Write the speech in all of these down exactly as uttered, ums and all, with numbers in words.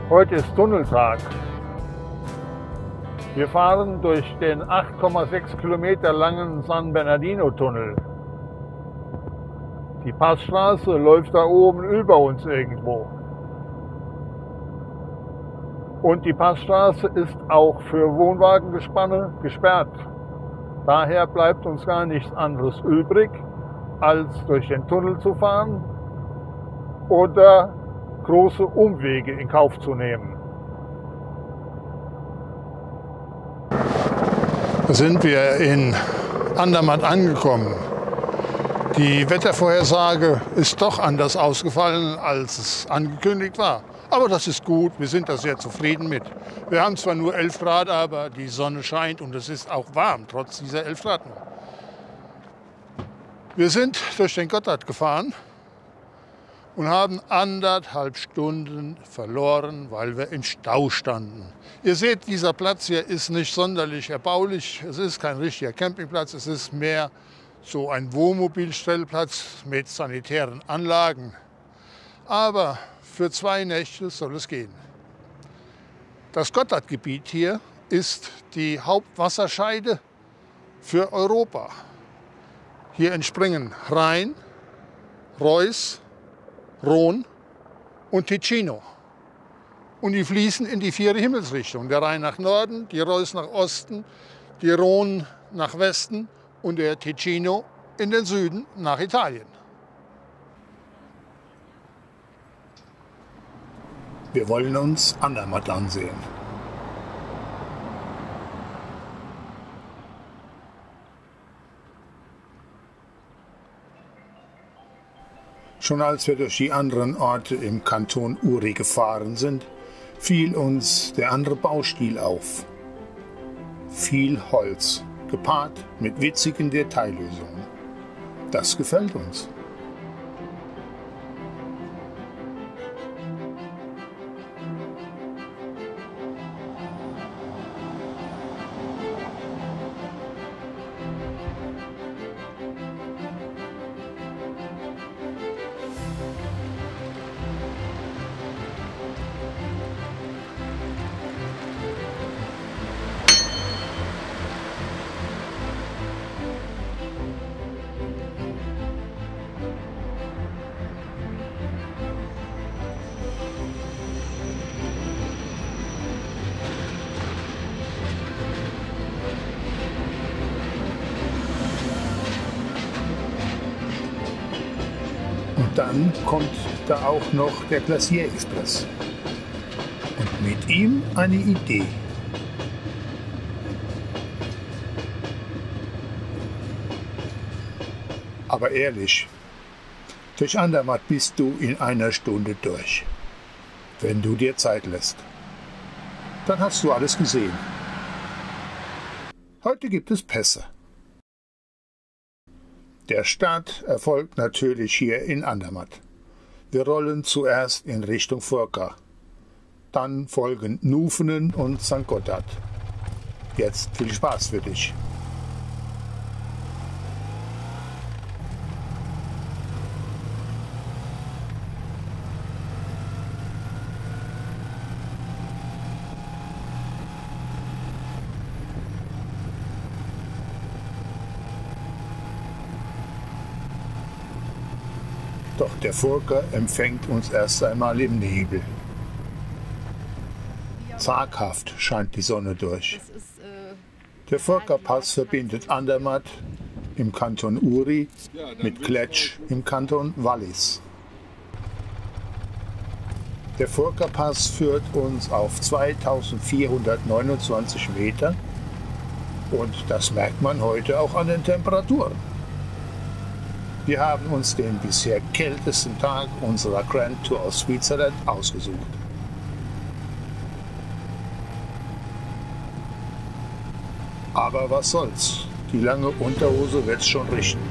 Heute ist Tunneltag. Wir fahren durch den acht Komma sechs Kilometer langen San Bernardino-Tunnel. Die Passstraße läuft da oben über uns irgendwo. Und die Passstraße ist auch für Wohnwagengespanne gesperrt. Daher bleibt uns gar nichts anderes übrig, als durch den Tunnel zu fahren oder große Umwege in Kauf zu nehmen. Da sind wir in Andermatt angekommen. Die Wettervorhersage ist doch anders ausgefallen, als es angekündigt war. Aber das ist gut, wir sind da sehr zufrieden mit. Wir haben zwar nur elf Grad, aber die Sonne scheint und es ist auch warm, trotz dieser elf Grad nur. Wir sind durch den Gotthard gefahren und haben anderthalb Stunden verloren, weil wir im Stau standen. Ihr seht, dieser Platz hier ist nicht sonderlich erbaulich. Es ist kein richtiger Campingplatz, es ist mehr so ein Wohnmobilstellplatz mit sanitären Anlagen. Aber für zwei Nächte soll es gehen. Das Gotthardgebiet hier ist die Hauptwasserscheide für Europa. Hier entspringen Rhein, Reuss, Rhône und Ticino. Und die fließen in die vier Himmelsrichtungen. Der Rhein nach Norden, die Reuss nach Osten, die Rhône nach Westen und der Ticino in den Süden nach Italien. Wir wollen uns Andermatt ansehen. Schon als wir durch die anderen Orte im Kanton Uri gefahren sind, fiel uns der andere Baustil auf. Viel Holz, gepaart mit witzigen Detaillösungen. Das gefällt uns. Und dann kommt da auch noch der Glacier Express. Und mit ihm eine Idee. Aber ehrlich, durch Andermatt bist du in einer Stunde durch. Wenn du dir Zeit lässt. Dann hast du alles gesehen. Heute gibt es Pässe. Der Start erfolgt natürlich hier in Andermatt. Wir rollen zuerst in Richtung Furka. Dann folgen Nuvenen und Sankt Gotthard. Jetzt viel Spaß für dich. Doch der Furka empfängt uns erst einmal im Nebel. Zaghaft scheint die Sonne durch. Der Furka-Pass verbindet Andermatt im Kanton Uri mit Kletsch im Kanton Wallis. Der Furka-Pass führt uns auf zweitausendvierhundertneunundzwanzig Meter und das merkt man heute auch an den Temperaturen. Wir haben uns den bisher kältesten Tag unserer Grand Tour aus Switzerland ausgesucht. Aber was soll's, die lange Unterhose wird's schon richten.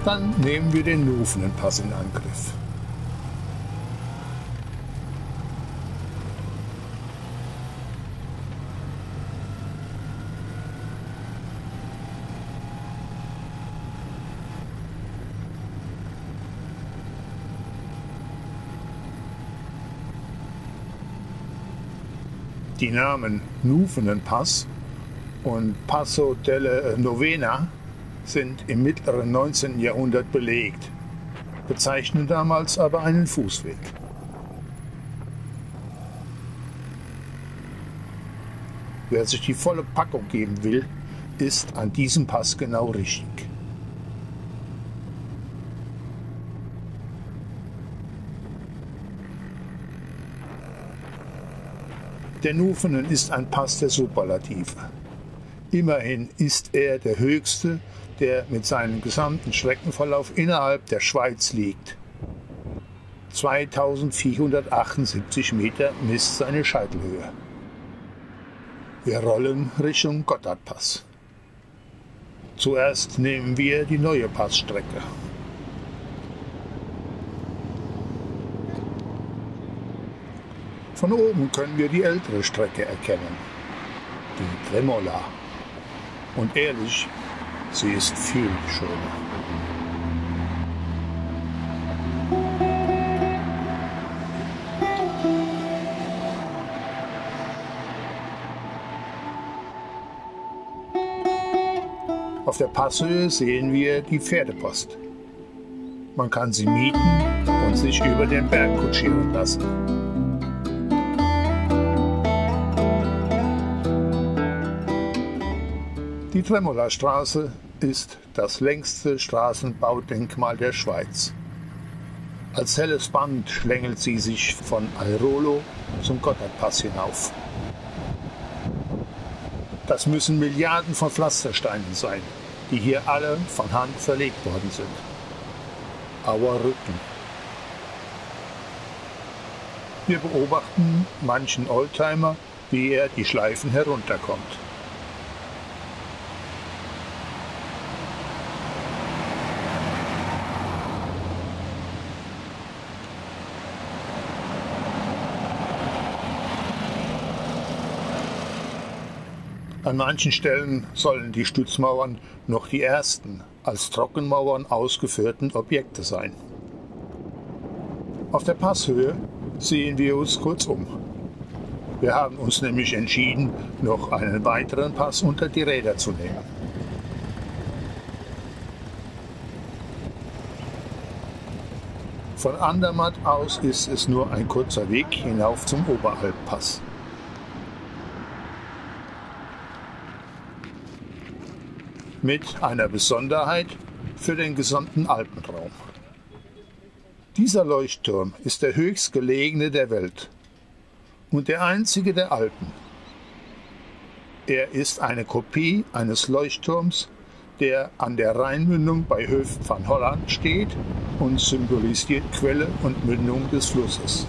Dann nehmen wir den Nufenenpass in Angriff. Die Namen Nufenenpass und Passo della Novena sind im mittleren neunzehnten Jahrhundert belegt, bezeichnen damals aber einen Fußweg. Wer sich die volle Packung geben will, ist an diesem Pass genau richtig. Der Nufenen ist ein Pass der Superlative. Immerhin ist er der höchste, der mit seinem gesamten Streckenverlauf innerhalb der Schweiz liegt. zweitausendvierhundertachtundsiebzig Meter misst seine Scheitelhöhe. Wir rollen Richtung Gotthardpass. Zuerst nehmen wir die neue Passstrecke. Von oben können wir die ältere Strecke erkennen, die Tremola. Und ehrlich, sie ist viel schöner. Auf der Passhöhe sehen wir die Pferdepost. Man kann sie mieten und sich über den Berg kutschieren lassen. Die Tremola-Straße ist das längste Straßenbaudenkmal der Schweiz. Als helles Band schlängelt sie sich von Airolo zum Gotthardpass hinauf. Das müssen Milliarden von Pflastersteinen sein, die hier alle von Hand verlegt worden sind. Auer Rücken. Wir beobachten manchen Oldtimer, wie er die Schleifen herunterkommt. An manchen Stellen sollen die Stützmauern noch die ersten als Trockenmauern ausgeführten Objekte sein. Auf der Passhöhe sehen wir uns kurz um. Wir haben uns nämlich entschieden, noch einen weiteren Pass unter die Räder zu nehmen. Von Andermatt aus ist es nur ein kurzer Weg hinauf zum Oberalppass. Mit einer Besonderheit für den gesamten Alpenraum. Dieser Leuchtturm ist der höchstgelegene der Welt und der einzige der Alpen. Er ist eine Kopie eines Leuchtturms, der an der Rheinmündung bei Höft van Holland steht und symbolisiert Quelle und Mündung des Flusses.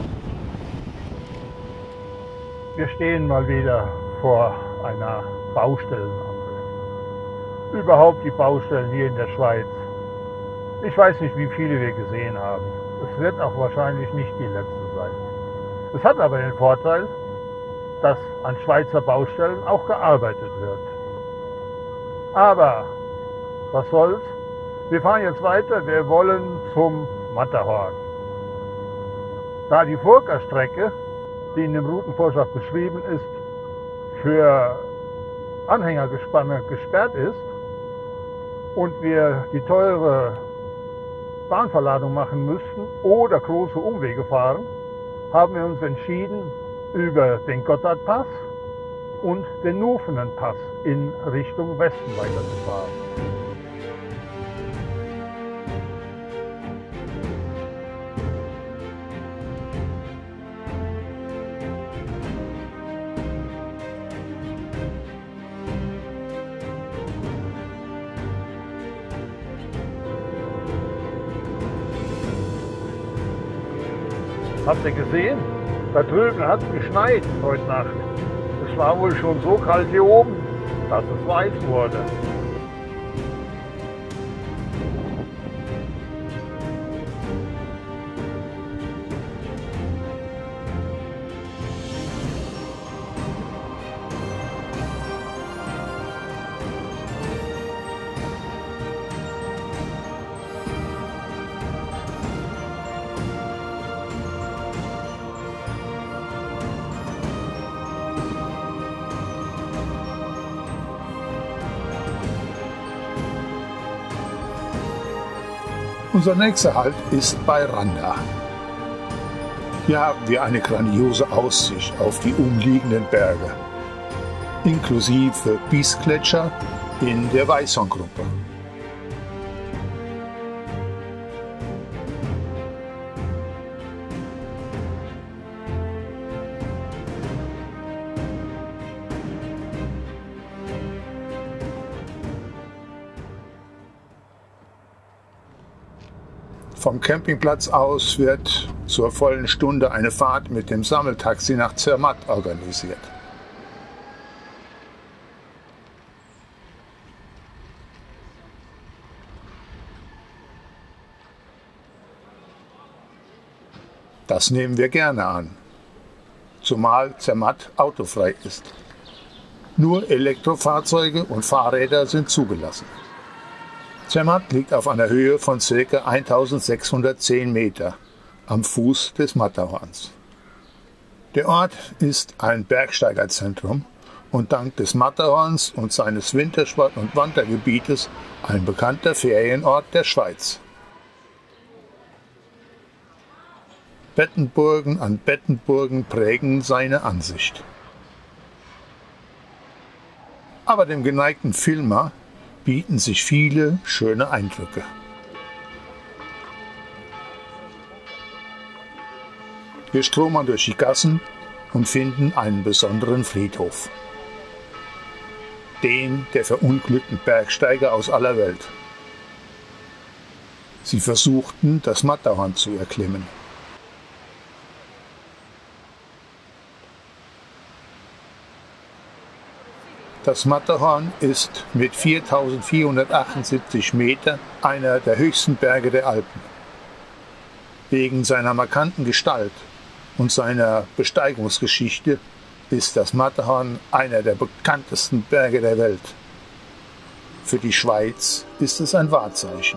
Wir stehen mal wieder vor einer Baustellenampel. Überhaupt die Baustellen hier in der Schweiz. Ich weiß nicht, wie viele wir gesehen haben. Es wird auch wahrscheinlich nicht die letzte sein. Es hat aber den Vorteil, dass an Schweizer Baustellen auch gearbeitet wird. Aber was soll's? Wir fahren jetzt weiter. Wir wollen zum Matterhorn. Da die Furka-Strecke, die in dem Routenvorschlag beschrieben ist, für Anhängergespanne gesperrt ist und wir die teure Bahnverladung machen müssten oder große Umwege fahren, haben wir uns entschieden, über den Gotthardpass und den Nufenenpass in Richtung Westen weiterzufahren. Habt ihr gesehen? Da drüben hat es geschneit heute Nacht. Es war wohl schon so kalt hier oben, dass es weiß wurde. Unser nächster Halt ist bei Randa. Hier haben wir eine grandiose Aussicht auf die umliegenden Berge, inklusive Biesgletscher in der Weißhorngruppe. Vom Campingplatz aus wird zur vollen Stunde eine Fahrt mit dem Sammeltaxi nach Zermatt organisiert. Das nehmen wir gerne an, zumal Zermatt autofrei ist. Nur Elektrofahrzeuge und Fahrräder sind zugelassen. Zermatt liegt auf einer Höhe von ca. eintausendsechshundertzehn Meter am Fuß des Matterhorns. Der Ort ist ein Bergsteigerzentrum und dank des Matterhorns und seines Wintersport- und Wandergebietes ein bekannter Ferienort der Schweiz. Bettenburgen an Bettenburgen prägen seine Ansicht. Aber dem geneigten Filmer bieten sich viele schöne Eindrücke. Wir stromern durch die Gassen und finden einen besonderen Friedhof. Den der verunglückten Bergsteiger aus aller Welt. Sie versuchten, das Matterhorn zu erklimmen. Das Matterhorn ist mit viertausendvierhundertachtundsiebzig Meter einer der höchsten Berge der Alpen. Wegen seiner markanten Gestalt und seiner Besteigungsgeschichte ist das Matterhorn einer der bekanntesten Berge der Welt. Für die Schweiz ist es ein Wahrzeichen.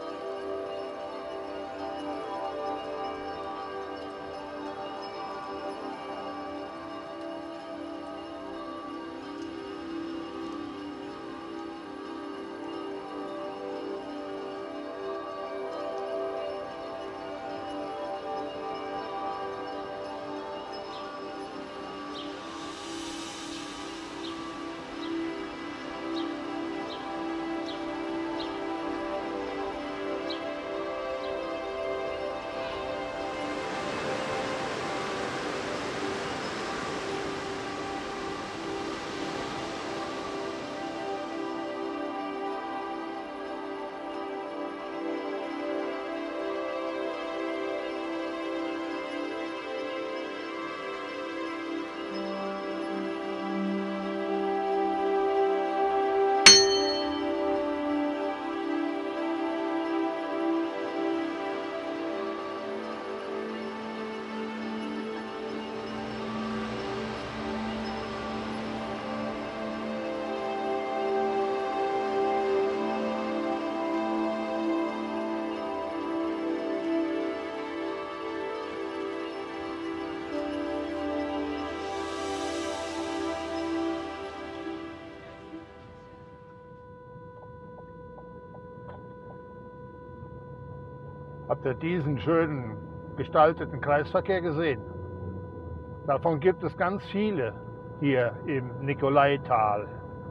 Habt ihr diesen schönen gestalteten Kreisverkehr gesehen? Davon gibt es ganz viele hier im Nikolaital.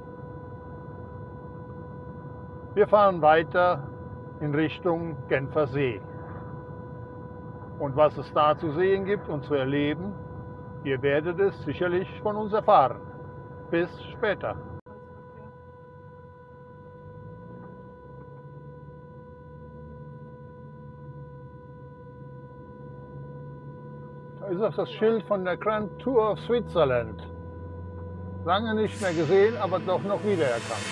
Wir fahren weiter in Richtung Genfer See. Und was es da zu sehen gibt und zu erleben, ihr werdet es sicherlich von uns erfahren. Bis später. Da ist auch das Schild von der Grand Tour of Switzerland. Lange nicht mehr gesehen, aber doch noch wiedererkannt.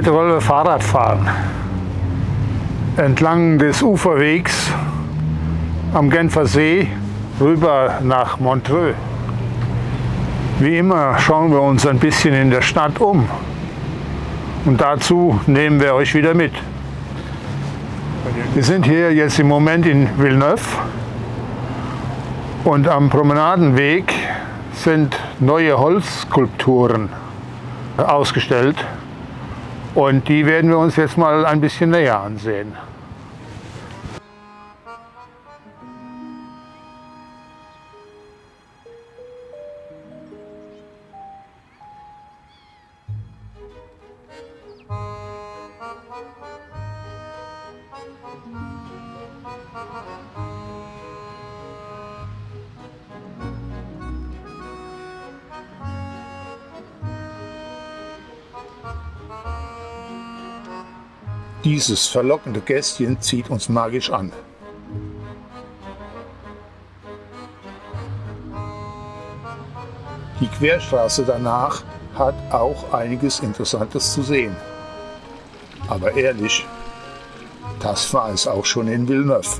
Heute wollen wir Fahrrad fahren. Entlang des Uferwegs am Genfer See rüber nach Montreux. Wie immer schauen wir uns ein bisschen in der Stadt um. Und dazu nehmen wir euch wieder mit. Wir sind hier jetzt im Moment in Villeneuve und am Promenadenweg sind neue Holzskulpturen ausgestellt und die werden wir uns jetzt mal ein bisschen näher ansehen. Dieses verlockende Gästchen zieht uns magisch an. Die Querstraße danach hat auch einiges Interessantes zu sehen. Aber ehrlich, das war es auch schon in Villeneuve.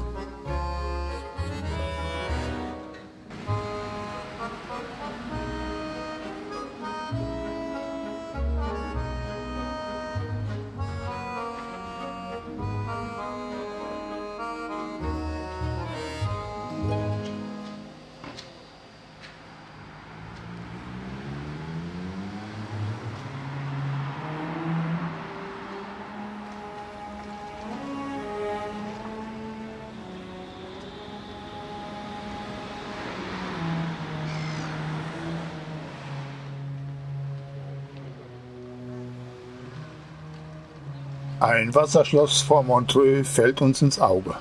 Ein Wasserschloss vor Montreux fällt uns ins Auge.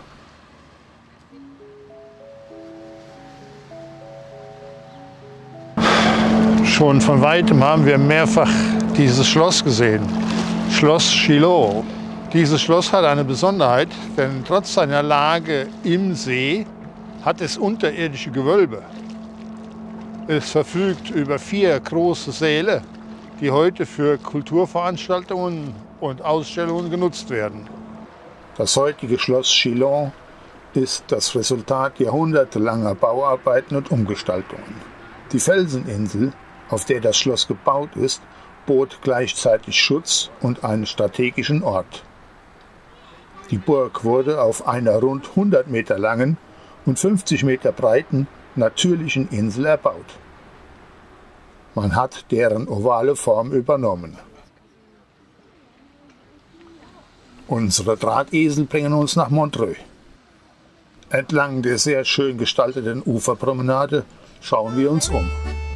Schon von weitem haben wir mehrfach dieses Schloss gesehen, Schloss Chillot. Dieses Schloss hat eine Besonderheit, denn trotz seiner Lage im See hat es unterirdische Gewölbe. Es verfügt über vier große Säle, die heute für Kulturveranstaltungen und Ausstellungen genutzt werden. Das heutige Schloss Chillon ist das Resultat jahrhundertelanger Bauarbeiten und Umgestaltungen. Die Felseninsel, auf der das Schloss gebaut ist, bot gleichzeitig Schutz und einen strategischen Ort. Die Burg wurde auf einer rund hundert Meter langen und fünfzig Meter breiten natürlichen Insel erbaut. Man hat deren ovale Form übernommen. Unsere Drahtesel bringen uns nach Montreux. Entlang der sehr schön gestalteten Uferpromenade schauen wir uns um.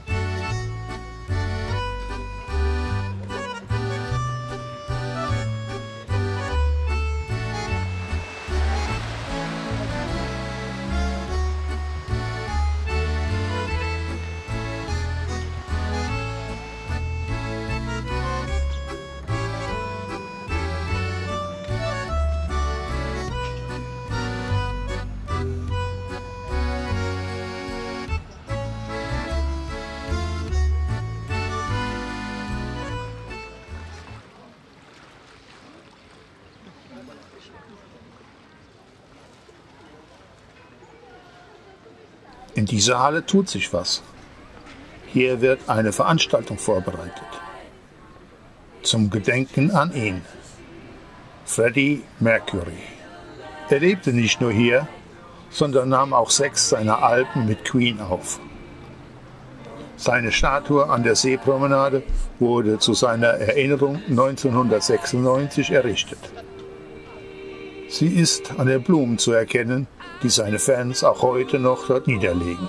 In dieser Halle tut sich was. Hier wird eine Veranstaltung vorbereitet. Zum Gedenken an ihn, Freddie Mercury. Er lebte nicht nur hier, sondern nahm auch sechs seiner Alben mit Queen auf. Seine Statue an der Seepromenade wurde zu seiner Erinnerung neunzehnhundertsechsundneunzig errichtet. Sie ist an den Blumen zu erkennen, die seine Fans auch heute noch dort niederlegen.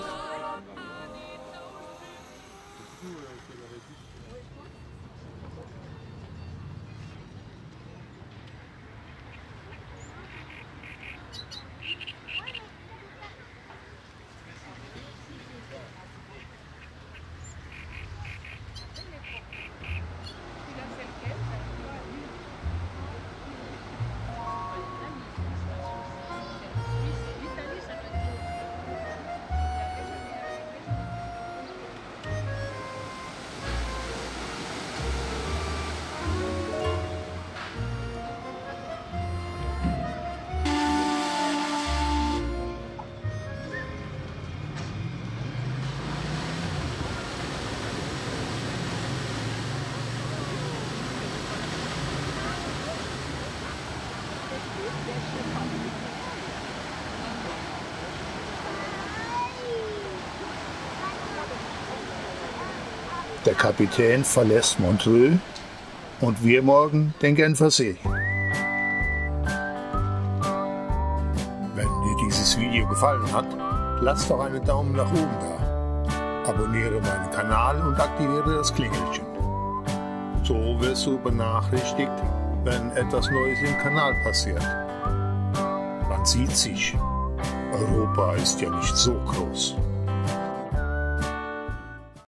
Kapitän verlässt Montreux und wir morgen den Genfer See. Wenn dir dieses Video gefallen hat, lass doch einen Daumen nach oben da. Abonniere meinen Kanal und aktiviere das Klingelchen. So wirst du benachrichtigt, wenn etwas Neues im Kanal passiert. Man sieht sich. Europa ist ja nicht so groß.